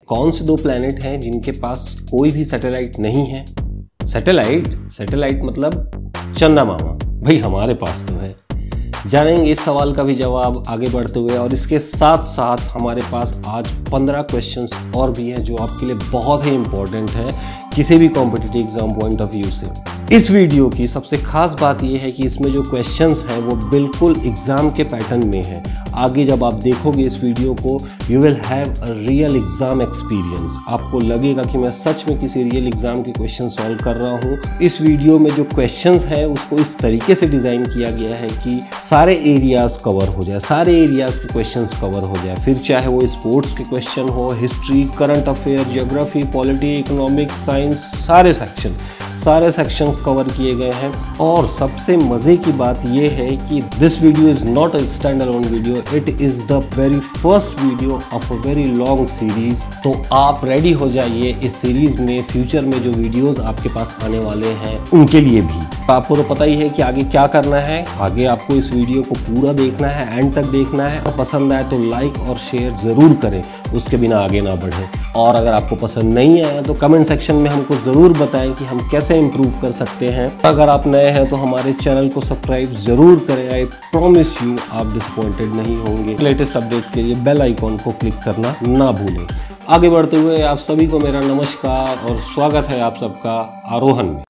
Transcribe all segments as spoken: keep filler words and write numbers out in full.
कौन से दो प्लैनेट हैं जिनके पास कोई भी सैटेलाइट नहीं है? सैटेलाइट सैटेलाइट मतलब चंदा मामा, भाई हमारे पास तो है। जानेंगे इस सवाल का भी जवाब आगे बढ़ते हुए, और इसके साथ साथ हमारे पास आज पंद्रह क्वेश्चंस और भी हैं जो आपके लिए बहुत ही इंपॉर्टेंट है किसी भी competitive exam point of view से। इस वीडियो की सबसे खास बात यह है कि इसमें जो क्वेश्चंस हैं वो बिल्कुल एग्जाम के पैटर्न में है। आगे जब आप देखोगे इस वीडियो को, you will have a real exam experience. आपको लगेगा कि मैं सच में किसी रियल एग्जाम के क्वेश्चन सॉल्व कर रहा हूँ। इस वीडियो में जो क्वेश्चंस हैं उसको इस तरीके से डिज़ाइन किया गया है कि सारे एरियाज कवर हो जाए, सारे एरियाज के क्वेश्चंस कवर हो जाए, फिर चाहे वो स्पोर्ट्स के क्वेश्चन हो, history, current affair, geography, polity, economics, science, सारे सेक्शन सारे सेक्शन कवर किए गए हैं। और सबसे मज़े की बात यह है कि this video is not a stand alone video, it is the very first video of a very long series. तो आप रेडी हो जाइए इस सीरीज़ में फ्यूचर में जो वीडियोस आपके पास आने वाले हैं उनके लिए भी। आपको तो पता ही है कि आगे क्या करना है। आगे आपको इस वीडियो को पूरा देखना है, एंड तक देखना है, और पसंद आए तो लाइक और शेयर ज़रूर करें, उसके बिना आगे ना बढ़े। और अगर आपको पसंद नहीं आया तो कमेंट सेक्शन में हमको ज़रूर बताएं कि हम कैसे इम्प्रूव कर सकते हैं। अगर आप नए हैं तो हमारे चैनल को सब्सक्राइब ज़रूर करें। आई प्रॉमिस यू आप डिसअपॉइंटेड नहीं होंगे। लेटेस्ट अपडेट के लिए बेल आइकॉन को क्लिक करना ना भूलें। आगे बढ़ते हुए आप सभी को मेरा नमस्कार और स्वागत है आप सबका आरोहण में।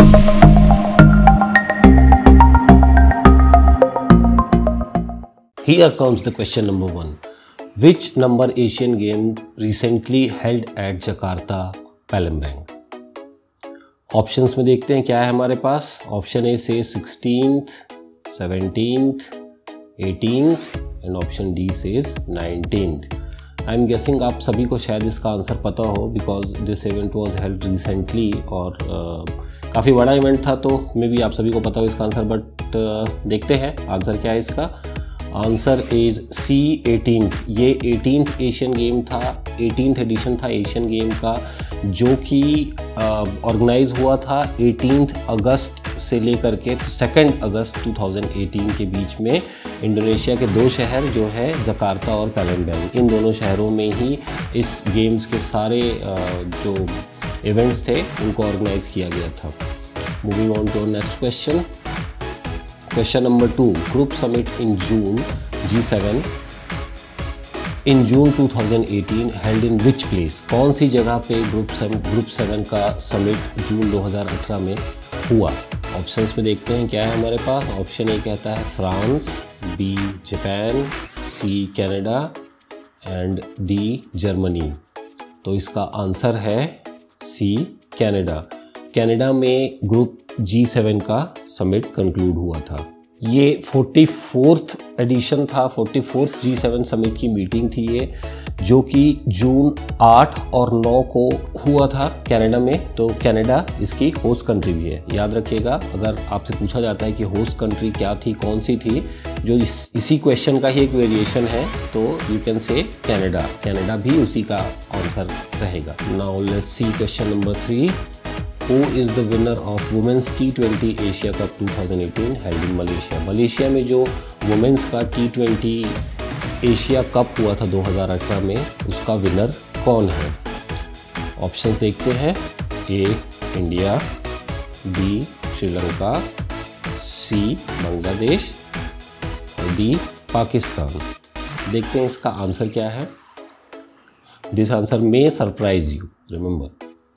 Here comes the question number one. Which number Asian game recently held at Jakarta, Palembang? Options में देखते हैं क्या है हमारे पास। ऑप्शन ए से sixteenth, seventeenth, eighteenth and option D से नाइनटीन्थ। आई एम गेसिंग आप सभी को शायद इसका आंसर पता हो because this event was held recently, और uh, काफ़ी बड़ा इवेंट था, तो मे बी आप सभी को पता हो इसका आंसर। बट uh, देखते हैं आंसर क्या है इसका। Answer is C eighteenth. ये एटीन्थ एशियन गेम था, एटीन्थ एडिशन था एशियन गेम का, जो कि ऑर्गेनाइज हुआ था एटीन्थ अगस्त से लेकर के सेकेंड अगस्त टू थाउजेंड एटीन के बीच में। इंडोनेशिया के दो शहर जो है जकार्ता और पैलेम्बैंग, इन दोनों शहरों में ही इस गेम्स के सारे uh, जो इवेंट्स थे उनको ऑर्गेनाइज किया गया था। Moving on to next question. Question number two. Group summit in June G seven in June two thousand eighteen held in which place? कौन सी जगह पे ग्रुप ग्रुप सेवन का समिट जून दो हज़ार अठारह में हुआ? ऑप्शंस में देखते हैं क्या है हमारे पास। ऑप्शन ए कहता है France, B Japan, C Canada and D Germany. तो इसका आंसर है सी कनाडा। कनाडा में ग्रुप जी सेवन का समिट कंक्लूड हुआ था। ये फोर्टी फोर्थ एडिशन था, forty fourth G seven summit की मीटिंग थी ये, जो कि जून आठ और नौ को हुआ था कनाडा में। तो कनाडा इसकी होस्ट कंट्री भी है, याद रखिएगा। अगर आपसे पूछा जाता है कि होस्ट कंट्री क्या थी, कौन सी थी, जो इस, इसी क्वेश्चन का ही एक वेरिएशन है, तो you can say Canada. Canada भी उसी का आंसर रहेगा। Now let's see question number three. Who is the winner of Women's T twenty Asia Cup twenty eighteen held in Malaysia? Malaysia में जो वुमेंस का टी ट्वेंटी एशिया कप हुआ था दो हज़ार अठारह में, उसका विनर कौन है? ऑप्शन देखते हैं। A India, B Sri Lanka, C Bangladesh और डी पाकिस्तान। देखते हैं इसका आंसर क्या है। This answer may surprise you, remember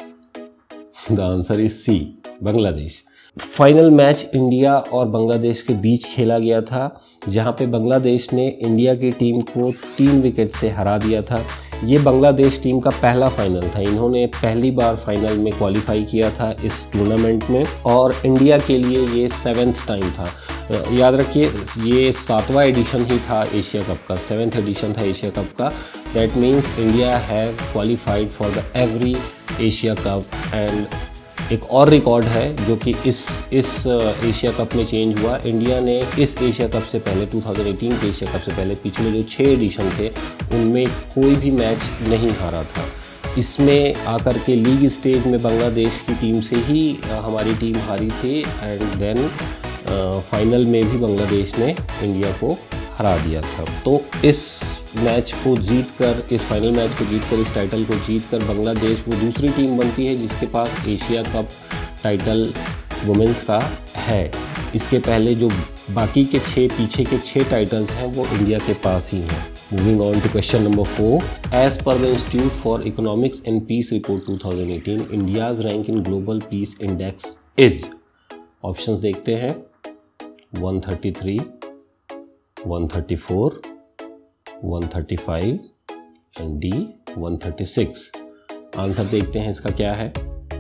the answer is C Bangladesh. Final match India और बांग्लादेश के बीच खेला गया था, जहां पे बांग्लादेश ने इंडिया की टीम को तीन विकेट से हरा दिया था। ये बांग्लादेश टीम का पहला फाइनल था, इन्होंने पहली बार फाइनल में क्वालिफाई किया था इस टूर्नामेंट में, और इंडिया के लिए ये सेवेंथ टाइम था। याद रखिए ये सातवां एडिशन ही था एशिया कप का, सेवेंथ एडिशन था एशिया कप का। That means India have qualified for the every Asia cup. And एक और रिकॉर्ड है जो कि इस इस एशिया कप में चेंज हुआ। इंडिया ने इस एशिया कप से पहले टू थाउजेंड एटीन के एशिया कप से पहले पिछले जो छः एडिशन थे उनमें कोई भी मैच नहीं हारा था। इसमें आकर के लीग स्टेज में बांग्लादेश की टीम से ही हमारी टीम हारी थी, एंड देन फाइनल में भी बांग्लादेश ने इंडिया को हरा दिया था। तो इस मैच को जीत कर, इस फाइनल मैच को जीत कर, इस टाइटल को जीत कर बांग्लादेश वो दूसरी टीम बनती है जिसके पास एशिया कप टाइटल वुमेंस का है। इसके पहले जो बाकी के छः पीछे के छः टाइटल्स हैं वो इंडिया के पास ही हैं। Moving on to question number four, as per the institute for economics and peace report two thousand eighteen, India's rank in global peace index is. Options देखते हैं, one thirty three, one thirty four, one thirty five and D one thirty six. Answer देखते हैं इसका क्या है।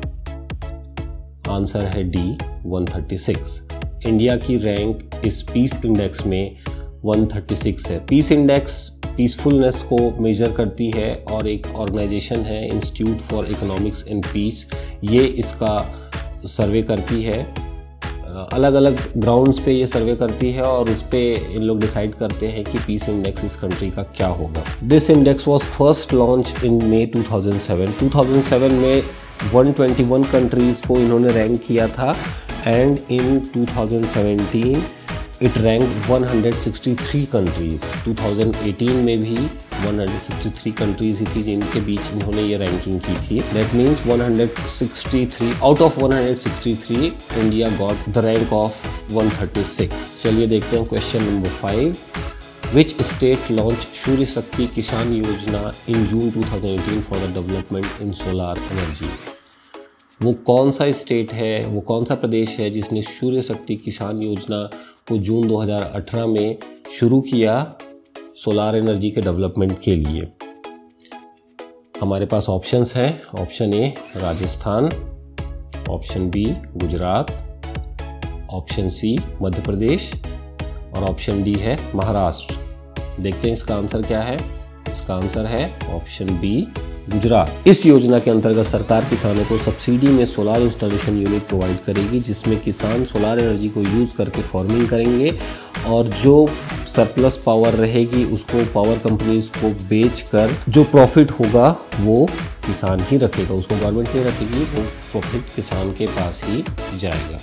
Answer है D one thirty six. India की rank इस पीस इंडेक्स में वन थर्टी सिक्स है। पीस इंडेक्स पीसफुलनेस को मेजर करती है और एक ऑर्गेनाइजेशन है institute for economics and peace, ये इसका सर्वे करती है। अलग अलग ग्राउंड्स पे ये सर्वे करती है और उस पे इन लोग डिसाइड करते हैं कि पीस इंडेक्स इस कंट्री का क्या होगा। This index was first launch in May two thousand seven. Two thousand seven में वन ट्वेंटी वन कंट्रीज़ को इन्होंने रैंक किया था and in two thousand seventeen it rank one hundred sixty three countries. Two thousand eighteen में भी one hundred sixty three countries ही थी जिनके बीच इन्होंने ये रैंकिंग की थी। That means one hundred sixty three out of one hundred sixty three India got the rank of one thirty six. चलिए देखते हैं question number five, which state launch Surya Shakti Kisan Yojana in June two thousand eighteen for the development in solar energy. वो कौन सा state है, वो कौन सा प्रदेश है जिसने सूर्य शक्ति किसान योजना को जून दो हज़ार अठारह में शुरू किया सोलार एनर्जी के डेवलपमेंट के लिए। हमारे पास ऑप्शंस हैं, option A Rajasthan, option B Gujarat, option C Madhya Pradesh और ऑप्शन डी है महाराष्ट्र। देखते हैं इसका आंसर क्या है। इसका आंसर है ऑप्शन बी गुजरात। इस योजना के अंतर्गत सरकार किसानों को सब्सिडी में सोलार इंस्टॉलेशन यूनिट प्रोवाइड करेगी जिसमें किसान सोलार एनर्जी को यूज़ करके फार्मिंग करेंगे और जो सरप्लस पावर रहेगी उसको पावर कंपनीज को बेचकर जो प्रॉफिट होगा वो किसान ही रखेगा, उसको गवर्नमेंट नहीं रखेगी, वो प्रॉफिट किसान के पास ही जाएगा।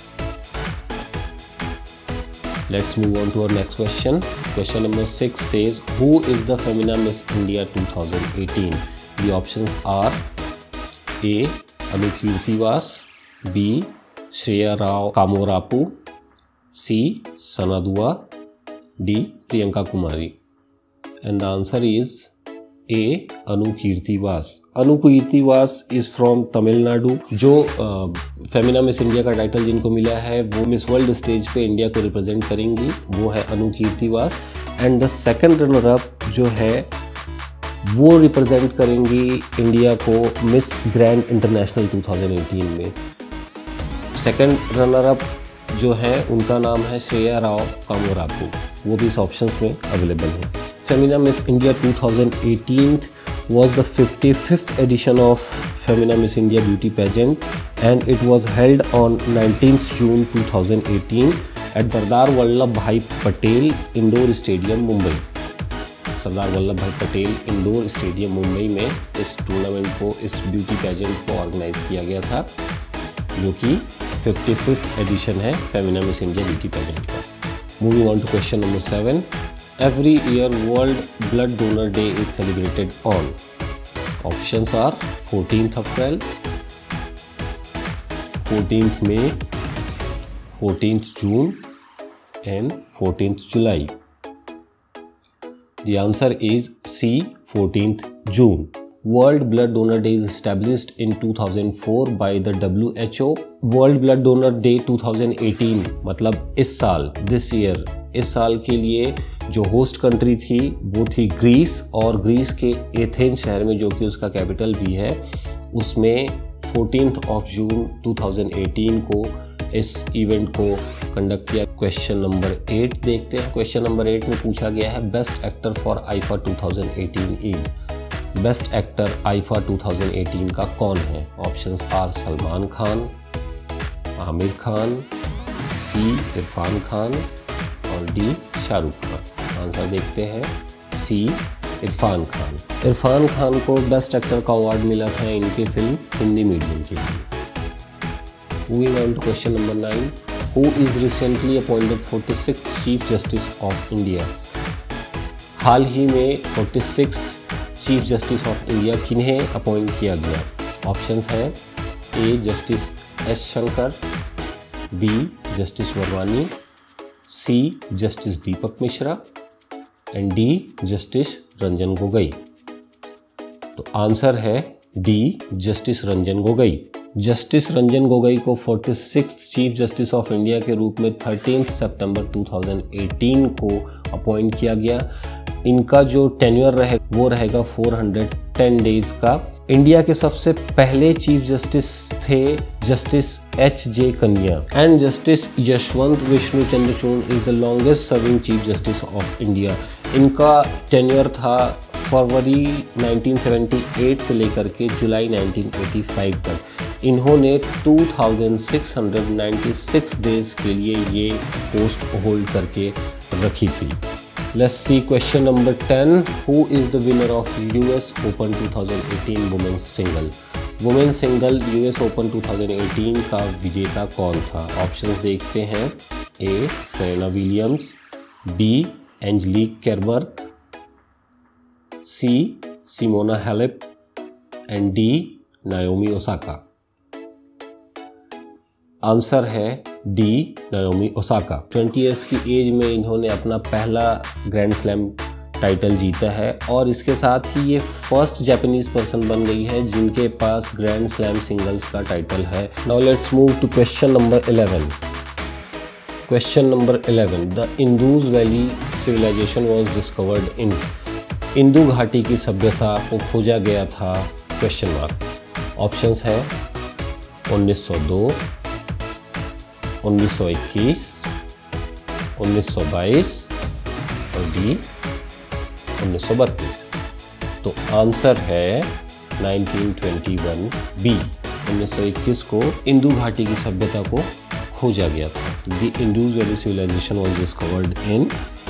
Let's move on to our next question. Question number six says, who is the Femina Miss India twenty eighteen? The options are A. Anukirti Vas, B. Shreya Rao Kamorapu, C. Sanadua, D. Priyanka Kumari. And the answer is A. Anukirti Vas. Anukirti Vas is from Tamil Nadu. जो Femina Miss India का title जिनको मिला है वो Miss World stage पे India को represent करेंगी, वो है Anukreethy Vas. And the second runner up जो है वो रिप्रेजेंट करेंगी इंडिया को Miss Grand International two thousand eighteen में। सेकंड रनर अप जो है उनका नाम है श्रेया राव कामोरापू, वो भी इस ऑप्शंस में अवेलेबल है। Femina Miss India two thousand eighteen was the fifty-fifth edition of Femina Miss India Beauty Pageant and it was held on nineteenth June two thousand eighteen at Sardar Vallabh Bhai Patel Indoor Stadium, Mumbai। Sardar Vallabh Bhai Patel indoor stadium Mumbai में इस tournament को, इस beauty pageant को organise किया गया था जो कि फिफ्टी फिफ्थ एडिशन है Femina Miss India beauty pageant का। Moving on to question number seven, Every year World Blood Donor Day is celebrated on. Options are fourteenth April, fourteenth May, fourteenth June and fourteenth July. The answer is C, fourteenth June. World Blood Donor Day is established in two thousand four by the W H O. World Blood Donor Day twenty eighteen मतलब इस साल, this year, इस साल के लिए जो host country थी वो थी ग्रीस, और ग्रीस के एथेंस शहर में जो कि उसका कैपिटल भी है उसमें fourteenth of June two thousand eighteen को इस इवेंट को कंडक्ट किया। क्वेश्चन नंबर एट देखते हैं। क्वेश्चन नंबर एट में पूछा गया है best actor for IIFA two thousand eighteen is. Best actor IIFA two thousand eighteen का कौन है? Options are Salman Khan, Aamir Khan, C Irrfan Khan और डी शाहरुख खान। आंसर देखते हैं सी इरफान खान। इरफान खान को बेस्ट एक्टर का अवार्ड मिला था इनकी फिल्म हिंदी मीडियम के लिए। Moving on to question number nine, who is recently appointed forty sixth chief justice of India. हाल ही में छियालीसवें चीफ जस्टिस ऑफ इंडिया किन्हें अपॉइंट किया गया? ऑप्शंस हैं A justice S Shankar, B justice Varwani, C justice Deepak Mishra and D justice Ranjan Gogoi. तो answer है D justice Ranjan Gogoi. Justice Ranjan Gogoi को छियालीसवें चीफ जस्टिस ऑफ इंडिया के रूप में तेरह सितंबर दो हज़ार अठारह को अपॉइंट किया गया। इनका जो टेन्योर रहे वो रहेगा चार सौ दस डेज का। इंडिया के सबसे पहले चीफ जस्टिस थे justice H J Kania and justice Yashwant Vishnu Chandrachud is the longest serving chief justice of India. इनका टेन्योर था फरवरी उन्नीस सौ अठहत्तर से लेकर के जुलाई उन्नीस सौ पचासी तक। इन्होंने दो हज़ार छह सौ छियानवे डेज के लिए ये पोस्ट होल्ड करके रखी थी। Let's see question number ten. Who is the winner of U S Open twenty eighteen Women's Single? Women's Single U S Open twenty eighteen का विजेता कौन था? ऑप्शंस देखते हैं। A Serena Williams, B Angelique Kerber, C Simona Halep and D Naomi Osaka. Answer है D Naomi Osaka. बीस years की age में इन्होंने अपना पहला ग्रैंड स्लैम टाइटल जीता है और इसके साथ ही ये फर्स्ट जापानीज पर्सन बन गई है जिनके पास ग्रैंड स्लैम सिंगल्स का टाइटल है। Now let's move to question number eleven. Question number eleven, the Indus valley civilization was discovered in. इंदु घाटी की सभ्यता को खोजा गया था क्वेश्चन मार्क। ऑप्शंस हैं उन्नीस सौ दो, उन्नीस सौ इक्कीस, उन्नीस सौ बाईस और डी उन्नीस सौ बत्तीस। तो आंसर है उन्नीस सौ इक्कीस बी। उन्नीस सौ इक्कीस को इंदु घाटी की सभ्यता को खोजा गया था। The Indus valley civilization was discovered in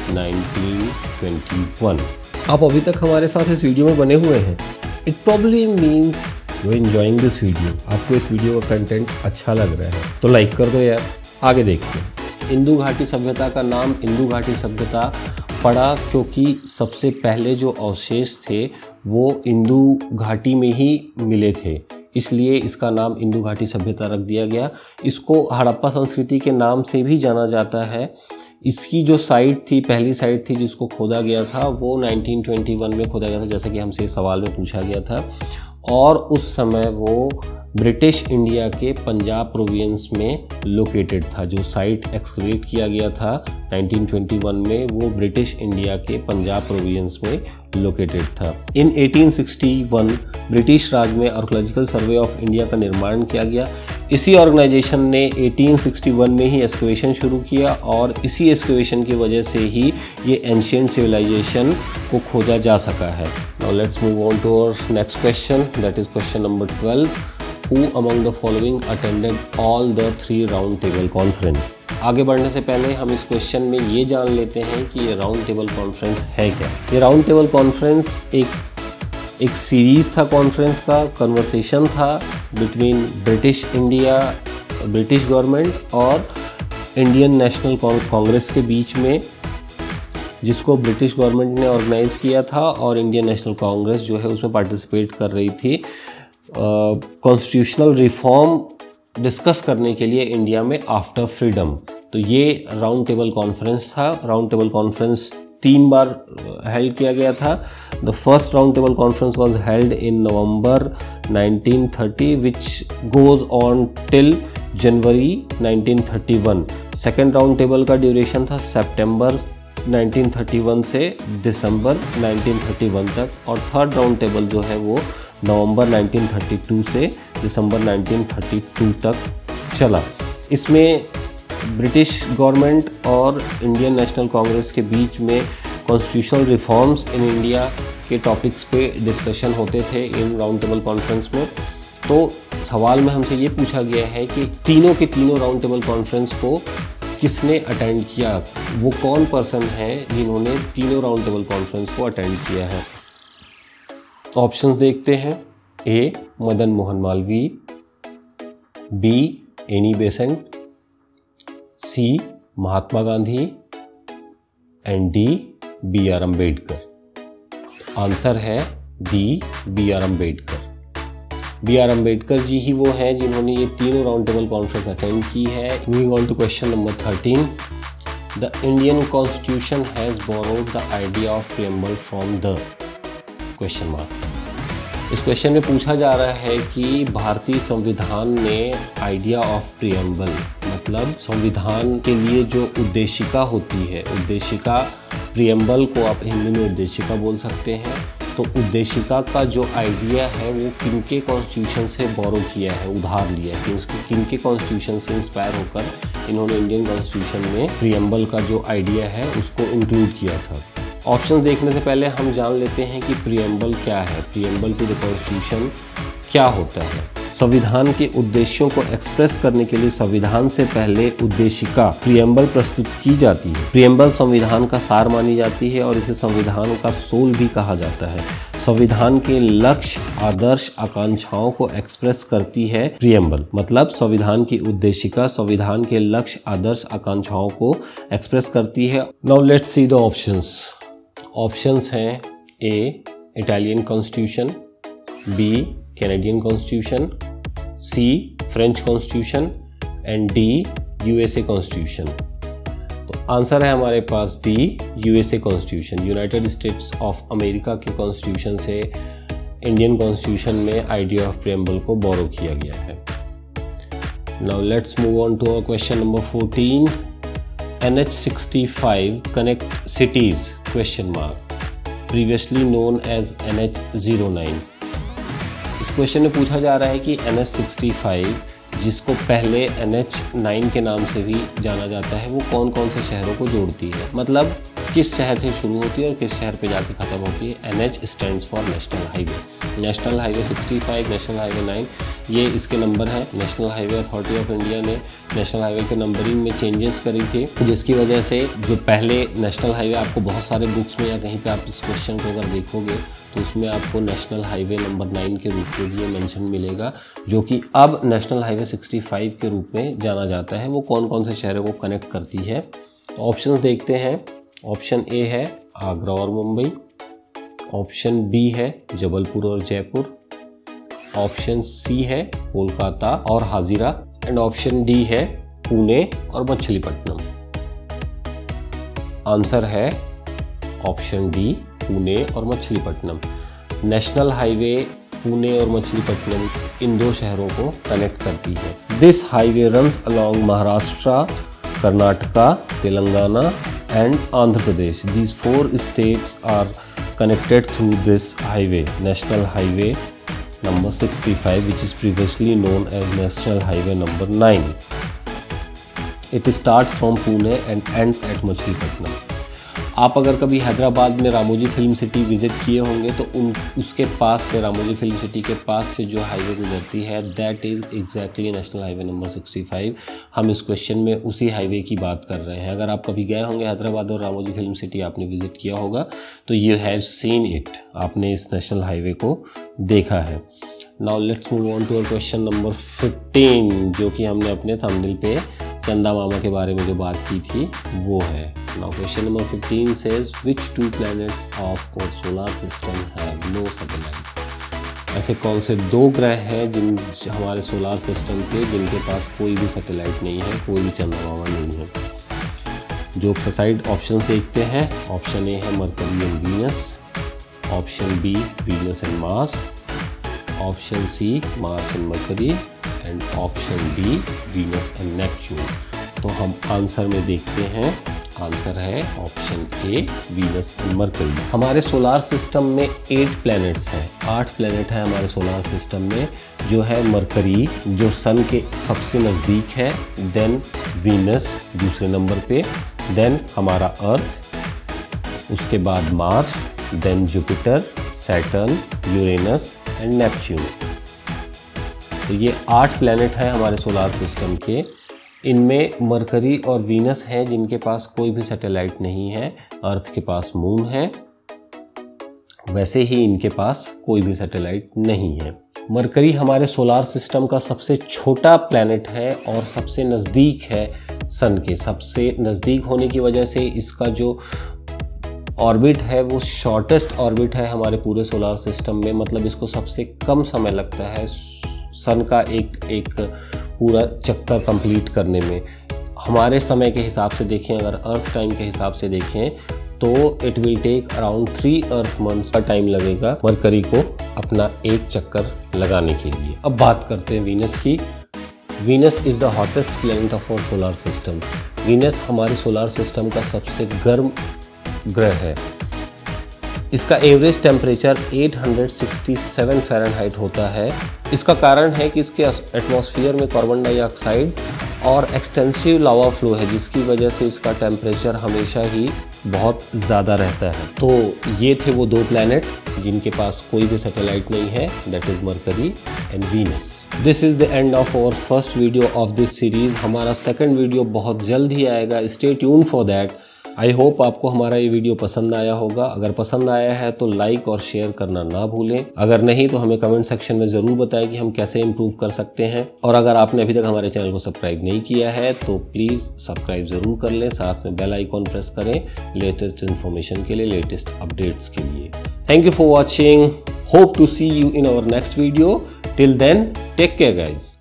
उन्नीस सौ इक्कीस। आप अभी तक हमारे साथ इस वीडियो में बने हुए हैं। It probably means you enjoying this video. आपको इस वीडियो का कंटेंट अच्छा लग रहा है तो लाइक कर दो यार। आगे देखते हैं। इंदु घाटी सभ्यता का नाम इंदु घाटी सभ्यता पड़ा क्योंकि सबसे पहले जो अवशेष थे वो इंदु घाटी में ही मिले थे, इसलिए इसका नाम इंदु घाटी सभ्यता रख दिया गया। इसको हड़प्पा संस्कृति के नाम से भी जाना जाता है। इसकी जो साइट थी, पहली साइट थी जिसको खोदा गया था वो उन्नीस सौ इक्कीस में खोदा गया था, जैसा कि हमसे सवाल में पूछा गया था। और उस समय वो ब्रिटिश इंडिया के पंजाब प्रोविंस में लोकेटेड था। जो साइट एक्सकवेट किया गया था उन्नीस सौ इक्कीस में वो ब्रिटिश इंडिया के पंजाब प्रोविंस में लोकेटेड था। इन अठारह सौ इकसठ ब्रिटिश राज में आर्कियोलॉजिकल सर्वे ऑफ इंडिया का निर्माण किया गया। इसी ऑर्गेनाइजेशन ने अठारह सौ इकसठ में ही एक्सकवेशन शुरू किया और इसी एक्सकवेशन की वजह से ही ये एंशिएंट सिविलाइजेशन को खोजा जा सका है। Now let's move on to our next question, that is question number twelve. Who among the following attended all the three round table conference? आगे बढ़ने से पहले हम इस क्वेश्चन में ये जान लेते हैं कि ये राउंड टेबल कॉन्फ्रेंस है क्या। ये राउंड टेबल कॉन्फ्रेंस एक एक सीरीज था कॉन्फ्रेंस का, कन्वर्सेशन था between British India, British government और इंडियन नेशनल कांग्रेस के बीच में, जिसको ब्रिटिश गवर्नमेंट ने ऑर्गेनाइज किया था और इंडियन नेशनल कांग्रेस जो है उसमें पार्टिसिपेट कर रही थी कॉन्स्टिट्यूशनल रिफॉर्म डिस्कस करने के लिए इंडिया में आफ्टर फ्रीडम। तो ये राउंड टेबल कॉन्फ्रेंस था। राउंड टेबल कॉन्फ्रेंस तीन बार हेल्ड किया गया था। The first round table conference was held in November nineteen thirty which goes on till January nineteen thirty one. Second round table का duration था सितंबर नाइनटीन थर्टी वन से दिसंबर नाइनटीन थर्टी वन तक और थर्ड राउंड टेबल जो है वो नवंबर nineteen thirty two से दिसंबर नाइनटीन थर्टी टू तक चला। इसमें ब्रिटिश गवर्नमेंट और इंडियन नेशनल कांग्रेस के बीच में कॉन्स्टिट्यूशनल रिफॉर्म्स इन इंडिया के टॉपिक्स पे डिस्कशन होते थे इन राउंड टेबल कॉन्फ्रेंस में। तो सवाल में हमसे ये पूछा गया है कि तीनों के तीनों राउंड टेबल कॉन्फ्रेंस को किसने अटेंड किया, वो कौन पर्सन है जिन्होंने तीनों राउंड टेबल कॉन्फ्रेंस को अटेंड किया है। ऑप्शंस देखते हैं। A Madan Mohan Malaviya, B Annie Besant, C Mahatma Gandhi and D B R Ambedkar. Answer है D, B R Ambedkar. B R Ambedkar ji ही वो हैं जिन्होंने ये तीनों राउंड टेबल कॉन्फ्रेंस अटेंड की है। Moving on to question number thirteen, the Indian constitution has borrowed the idea of preamble from the question mark. इस क्वेश्चन में पूछा जा रहा है कि भारतीय संविधान ने आइडिया ऑफ प्रीएम्बल मतलब संविधान के लिए जो उद्देशिका होती है, उद्देशिका प्रीएम्बल को आप हिंदी में उद्देशिका बोल सकते हैं, तो उद्देशिका का जो आइडिया है वो किनके कॉन्स्टिट्यूशन से बोरो किया है, उधार लिया है, किनके कॉन्स्टिट्यूशन से इंस्पायर होकर इन्होंने इंडियन कॉन्स्टिट्यूशन में प्रीएम्बल का जो आइडिया है उसको इंक्लूड किया था। ऑप्शन देखने से पहले हम जान लेते हैं कि प्रीएम्बल क्या है। प्रीएम्बल टू द कॉन्स्टिट्यूशन क्या होता है? संविधान के उद्देश्यों को एक्सप्रेस करने के लिए संविधान से पहले उद्देशिका प्रीएम्बल प्रस्तुत की जाती है। प्रीएम्बल संविधान का सार मानी जाती है और इसे संविधान का सोल भी कहा जाता है। संविधान के लक्ष्य, आदर्श, आकांक्षाओं को एक्सप्रेस करती है प्रीएम्बल, मतलब संविधान की उद्देशिका संविधान के लक्ष्य, आदर्श, आकांक्षाओं को एक्सप्रेस करती है। Now let's see the options. Options हैं A Italian constitution, B Canadian constitution, C French constitution and D USA constitution. तो आंसर है हमारे पास D, USA constitution. United States of America के कॉन्स्टिट्यूशन से इंडियन कॉन्स्टिट्यूशन में आइडिया ऑफ प्रीएम्बल को borrow किया गया है। Now let's move on to our question number fourteen. N H sixty five connect cities question mark previously known as an H zero nine. इस question में पूछा जा रहा है कि एन एच सिक्सटी फाइव जिसको पहले एन एच नाइन के नाम से भी जाना जाता है वो कौन कौन से शहरों को जोड़ती है, मतलब किस शहर से शुरू होती है और किस शहर पे जाके ख़त्म होती है। N H stands for national highway. National highway sixty five, national highway nine, ये इसके नंबर है। National highway authority of India ने नेशनल हाईवे के नंबरिंग में चेंजेस करी थी, जिसकी वजह से जो पहले नेशनल हाईवे आपको बहुत सारे बुक्स में या कहीं पे आप इस क्वेश्चन को अगर देखोगे तो उसमें आपको नेशनल हाईवे नंबर नाइन के रूप में भी ये मेंशन मिलेगा, जो कि अब नेशनल हाईवे सिक्सटी फाइव के रूप में जाना जाता है। वो कौन कौन से शहरों को कनेक्ट करती है? ऑप्शंस देखते हैं। ऑप्शन ए है आगरा और मुंबई, ऑप्शन बी है जबलपुर और जयपुर, ऑप्शन सी है कोलकाता और हाजीरा एंड ऑप्शन डी है पुणे और मछलीपट्टनम। आंसर है ऑप्शन डी, पुणे और मछलीपट्टनम। नेशनल हाईवे पुणे और मछलीपट्टनम इन दो शहरों को कनेक्ट करती है। This highway runs along Maharashtra, Karnataka, Telangana and Andhra Pradesh. These four states are connected through this highway, National Highway number sixty-five, which is previously known as National Highway number nine. It starts from Pune and ends at Machilipatnam. आप अगर कभी हैदराबाद में Ramoji film city visit किए होंगे तो उन उसके पास से, रामोजी फिल्म सिटी के पास से जो हाईवे गुजरती है that is exactly national highway number sixty five. हम इस क्वेश्चन में उसी हाईवे की बात कर रहे हैं। अगर आप कभी गए होंगे हैदराबाद और रामोजी फिल्म सिटी आपने विज़िट किया होगा तो यू हैव सीन इट, आपने इस नेशनल हाईवे को देखा है। Now let's move on to our question number fifteen, जो कि हमने अपने थंबनेल पे चंदा मामा के बारे में जो बात की थी वो है। Now question number fifteen says which two planets of our solar system have no satellite. ऐसे कौन से दो ग्रह हैं जिन हमारे सोलर सिस्टम के जिनके पास कोई भी सैटेलाइट नहीं है, कोई भी चंदा मामा नहीं है। जो एक्सरसाइज ऑप्शन देखते हैं। ऑप्शन ए है Mercury and Venus, option B Venus and Mars, option C Mars and Mercury and option D Venus and Neptune. तो हम आंसर में देखते हैं, आंसर है option A Venus and Mercury. हमारे सोलार सिस्टम में एट प्लैनेट्स हैं, आठ प्लैनेट हैं हमारे सोलार सिस्टम में, जो है मरकरी जो सन के सबसे नज़दीक है, देन वीनस दूसरे नंबर पे, देन हमारा अर्थ, उसके बाद Mars, then Jupiter, Saturn, Uranus and Neptune. तो ये आठ प्लैनेट हैं हमारे सोलार सिस्टम के। इनमें मरकरी और वीनस हैं जिनके पास कोई भी सैटेलाइट नहीं है, अर्थ के पास मून है, वैसे ही इनके पास कोई भी सैटेलाइट नहीं है। मरकरी हमारे सोलार सिस्टम का सबसे छोटा प्लैनेट है और सबसे नज़दीक है सन के। सबसे नज़दीक होने की वजह से इसका जो ऑर्बिट है वो शॉर्टेस्ट ऑर्बिट है हमारे पूरे सोलर सिस्टम में, मतलब इसको सबसे कम समय लगता है सन का एक एक पूरा चक्कर कंप्लीट करने में। हमारे समय के हिसाब से देखें, अगर अर्थ टाइम के हिसाब से देखें तो it will take around three earth months का टाइम लगेगा मरकरी को अपना एक चक्कर लगाने के लिए। अब बात करते हैं वीनस की। Venus is the hottest planet of our solar system. Venus हमारे सोलर सिस्टम का सबसे गर्म ग्रह है। इसका एवरेज टेम्परेचर आठ सौ सड़सठ फ़ारेनहाइट होता है। इसका कारण है कि इसके एटमॉस्फेयर में कार्बन डाइऑक्साइड और एक्सटेंसिव लावा फ्लो है, जिसकी वजह से इसका टेम्परेचर हमेशा ही बहुत ज़्यादा रहता है। तो ये थे वो दो प्लैनेट जिनके पास कोई भी सैटेलाइट नहीं है, that is Mercury and Venus. This is the end of our first video of this series. हमारा सेकंड वीडियो बहुत जल्द ही आएगा, stay tune for that. I hope आपको हमारा ये वीडियो पसंद आया होगा। अगर पसंद आया है तो लाइक और शेयर करना ना भूलें। अगर नहीं तो हमें कमेंट सेक्शन में ज़रूर बताएं कि हम कैसे इम्प्रूव कर सकते हैं। और अगर आपने अभी तक हमारे चैनल को सब्सक्राइब नहीं किया है तो प्लीज़ सब्सक्राइब ज़रूर कर लें, साथ में बेल आइकॉन प्रेस करें लेटेस्ट इन्फॉर्मेशन के लिए, लेटेस्ट अपडेट्स के लिए। Thank you for watching. Hope to see you in our next video. Till then take care guys.